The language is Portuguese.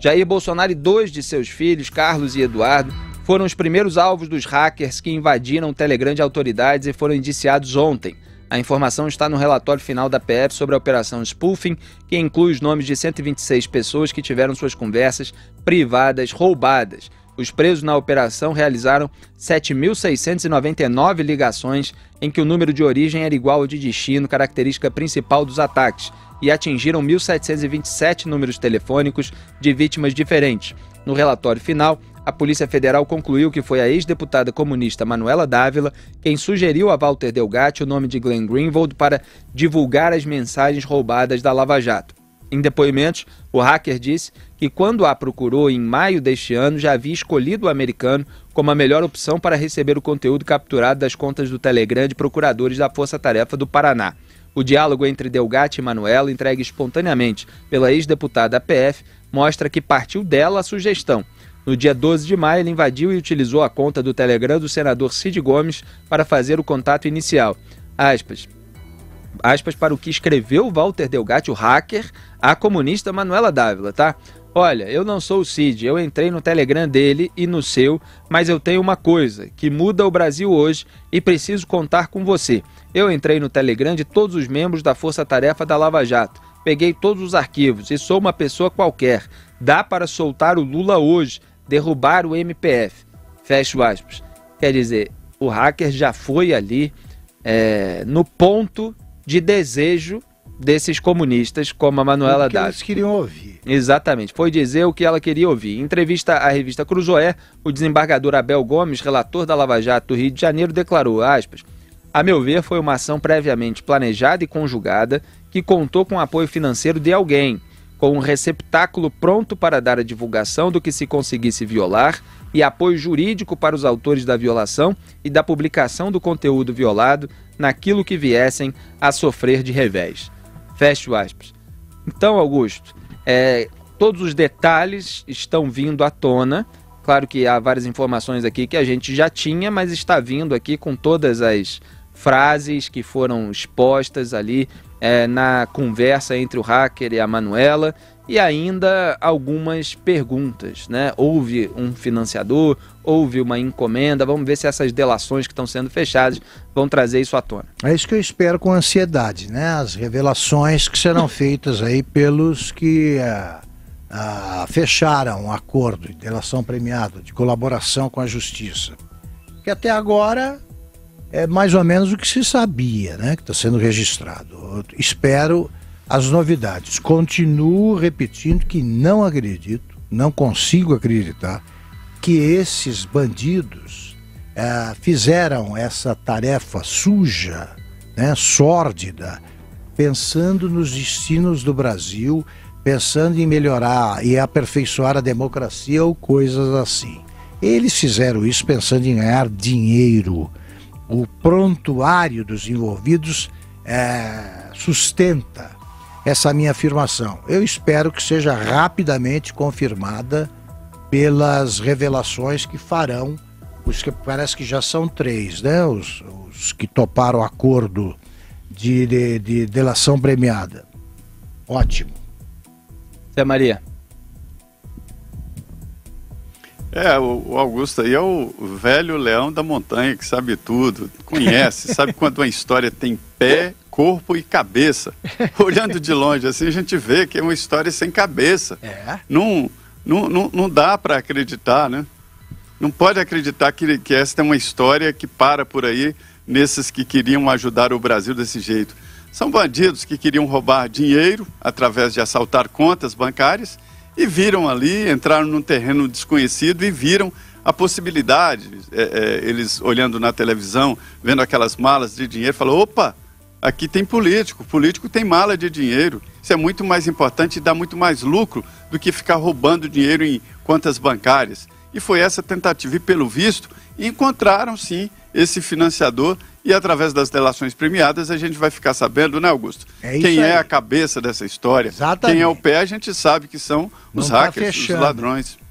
Jair Bolsonaro e 2 de seus filhos, Carlos e Eduardo, foram os primeiros alvos dos hackers que invadiram o Telegram de autoridades e foram indiciados ontem. A informação está no relatório final da PF sobre a operação Spoofing, que inclui os nomes de 126 pessoas que tiveram suas conversas privadas roubadas. Os presos na operação realizaram 7.699 ligações, em que o número de origem era igual ao de destino, característica principal dos ataques, e atingiram 1.727 números telefônicos de vítimas diferentes. No relatório final, a Polícia Federal concluiu que foi a ex-deputada comunista Manuela Dávila quem sugeriu a Walter Delgatti o nome de Glenn Greenwald para divulgar as mensagens roubadas da Lava Jato. Em depoimentos, o hacker disse que quando a procurou em maio deste ano, já havia escolhido o americano como a melhor opção para receber o conteúdo capturado das contas do Telegram de procuradores da Força Tarefa do Paraná. O diálogo entre Delgatti e Manuela, entregue espontaneamente pela ex-deputada PF, mostra que partiu dela a sugestão. No dia 12 de maio, ele invadiu e utilizou a conta do Telegram do senador Cid Gomes para fazer o contato inicial. Aspas para o que escreveu Walter Delgatti, o hacker, a comunista Manuela Dávila, tá? Olha, eu não sou o Cid, eu entrei no Telegram dele e no seu, mas eu tenho uma coisa que muda o Brasil hoje e preciso contar com você. Eu entrei no Telegram de todos os membros da Força Tarefa da Lava Jato, peguei todos os arquivos e sou uma pessoa qualquer. Dá para soltar o Lula hoje, derrubar o MPF. Fecho aspas. Quer dizer, o hacker já foi ali no ponto de desejo desses comunistas, como a Manuela Dávila. Eles queriam ouvir. Exatamente, foi dizer o que ela queria ouvir. Em entrevista à revista Cruzoé, o desembargador Abel Gomes, relator da Lava Jato do Rio de Janeiro, declarou, aspas, a meu ver, foi uma ação previamente planejada e conjugada que contou com o apoio financeiro de alguém, com um receptáculo pronto para dar a divulgação do que se conseguisse violar e apoio jurídico para os autores da violação e da publicação do conteúdo violado naquilo que viessem a sofrer de revés. Fecho aspas. Então, Augusto, todos os detalhes estão vindo à tona. Claro que há várias informações aqui que a gente já tinha, mas está vindo aqui com todas as frases que foram expostas ali na conversa entre o hacker e a Manuela, e ainda algumas perguntas, né? Houve um financiador, houve uma encomenda, vamos ver se essas delações que estão sendo fechadas vão trazer isso à tona. É isso que eu espero com ansiedade, né? As revelações que serão feitas aí pelos que fecharam um acordo de delação premiada, de colaboração com a justiça. Que até agora é mais ou menos o que se sabia, né? Que está sendo registrado. Eu espero as novidades. Continuo repetindo que não acredito, não consigo acreditar que esses bandidos fizeram essa tarefa suja, né, sórdida, pensando nos destinos do Brasil, pensando em melhorar e aperfeiçoar a democracia ou coisas assim. Eles fizeram isso pensando em ganhar dinheiro. O prontuário dos envolvidos sustenta essa minha afirmação. Eu espero que seja rapidamente confirmada pelas revelações que farão os que parece que já são 3, né? Os que toparam o acordo de delação premiada. Ótimo. Zé Maria. O Augusto aí é o velho leão da montanha que sabe tudo, conhece, sabe quando uma história tem pé, corpo e cabeça. Olhando de longe assim, a gente vê que é uma história sem cabeça. Não dá para acreditar, né? Não pode acreditar que esta é uma história que para por aí nesses que queriam ajudar o Brasil desse jeito. São bandidos que queriam roubar dinheiro através de assaltar contas bancárias e viram ali, entraram num terreno desconhecido e viram a possibilidade, eles olhando na televisão, vendo aquelas malas de dinheiro, falaram, opa, aqui tem político tem mala de dinheiro, isso é muito mais importante e dá muito mais lucro do que ficar roubando dinheiro em contas bancárias. E foi essa tentativa, e pelo visto, encontraram sim esse financiador, e através das delações premiadas a gente vai ficar sabendo, né, Augusto? Quem é a cabeça dessa história, exatamente. Quem é o pé, a gente sabe que são os hackers, os ladrões.